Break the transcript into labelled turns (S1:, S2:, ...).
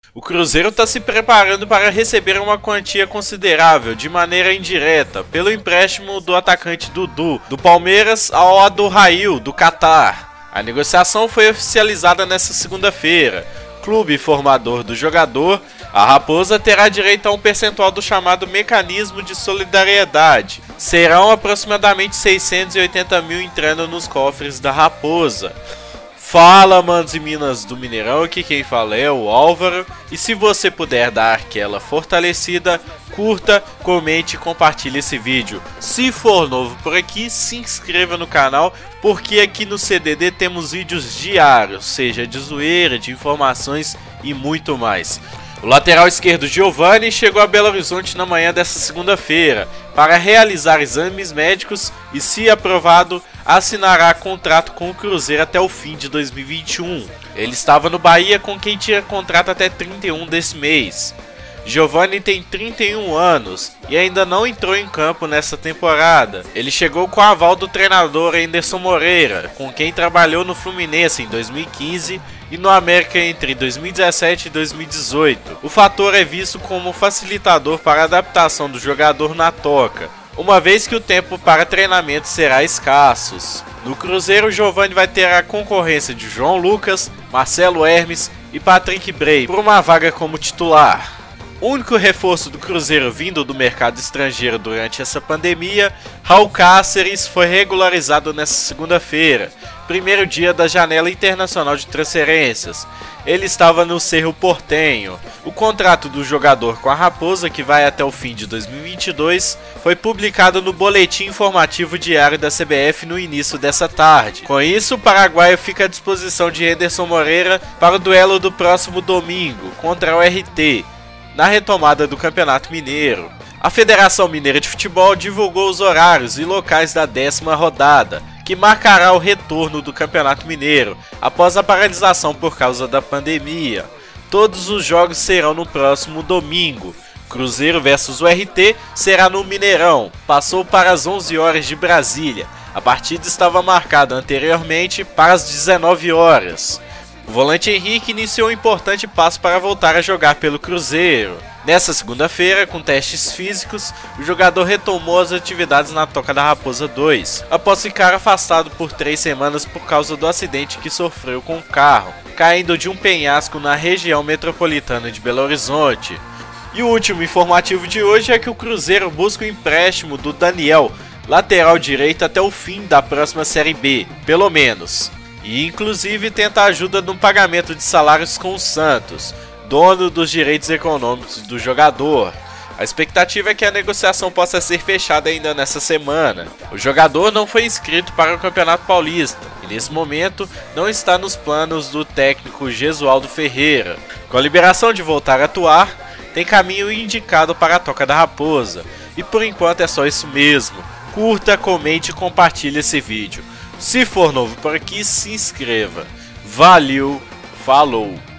S1: O Cruzeiro está se preparando para receber uma quantia considerável, de maneira indireta, pelo empréstimo do atacante Dudu, do Palmeiras ao Al-Duhail, do Catar. A negociação foi oficializada nesta segunda-feira. Clube formador do jogador, a Raposa terá direito a um percentual do chamado Mecanismo de Solidariedade. Serão aproximadamente 680 mil entrando nos cofres da Raposa. Fala, manos e minas do Mineirão, aqui quem fala é o Álvaro. E se você puder dar aquela fortalecida, curta, comente e compartilhe esse vídeo. Se for novo por aqui, se inscreva no canal, porque aqui no CDD temos vídeos diários, seja de zoeira, de informações e muito mais. O lateral esquerdo Giovani chegou a Belo Horizonte na manhã desta segunda-feira para realizar exames médicos e, se aprovado, assinará contrato com o Cruzeiro até o fim de 2021. Ele estava no Bahia, com quem tinha contrato até 31 desse mês. Giovani tem 31 anos e ainda não entrou em campo nessa temporada. Ele chegou com o aval do treinador Anderson Moreira, com quem trabalhou no Fluminense em 2015 e no América entre 2017 e 2018. O fator é visto como facilitador para a adaptação do jogador na toca, uma vez que o tempo para treinamento será escasso. No Cruzeiro, Giovani vai ter a concorrência de João Lucas, Marcelo Hermes e Patrick Bray por uma vaga como titular. O único reforço do Cruzeiro vindo do mercado estrangeiro durante essa pandemia, Raul Cáceres, foi regularizado nesta segunda-feira, primeiro dia da janela internacional de transferências. Ele estava no Cerro Porteño. O contrato do jogador com a Raposa, que vai até o fim de 2022, foi publicado no Boletim Informativo Diário da CBF no início dessa tarde. Com isso, o paraguaio fica à disposição de Anderson Moreira para o duelo do próximo domingo contra o RT, na retomada do Campeonato Mineiro. A Federação Mineira de Futebol divulgou os horários e locais da 10ª rodada, que marcará o retorno do Campeonato Mineiro após a paralisação por causa da pandemia. Todos os jogos serão no próximo domingo. Cruzeiro versus o RT será no Mineirão, passou para as 11 horas de Brasília. A partida estava marcada anteriormente para as 19 horas. O volante Henrique iniciou um importante passo para voltar a jogar pelo Cruzeiro. Nessa segunda-feira, com testes físicos, o jogador retomou as atividades na Toca da Raposa 2, após ficar afastado por 3 semanas por causa do acidente que sofreu com o carro, caindo de um penhasco na região metropolitana de Belo Horizonte. E o último informativo de hoje é que o Cruzeiro busca o empréstimo do Daniel, lateral direito, até o fim da próxima Série B, pelo menos. E inclusive tenta ajuda no pagamento de salários com o Santos, dono dos direitos econômicos do jogador. A expectativa é que a negociação possa ser fechada ainda nessa semana. O jogador não foi inscrito para o Campeonato Paulista e nesse momento não está nos planos do técnico Gesualdo Ferreira. Com a liberação de voltar a atuar, tem caminho indicado para a Toca da Raposa. E por enquanto é só isso mesmo. Curta, comente e compartilhe esse vídeo. Se for novo por aqui, se inscreva. Valeu, falou!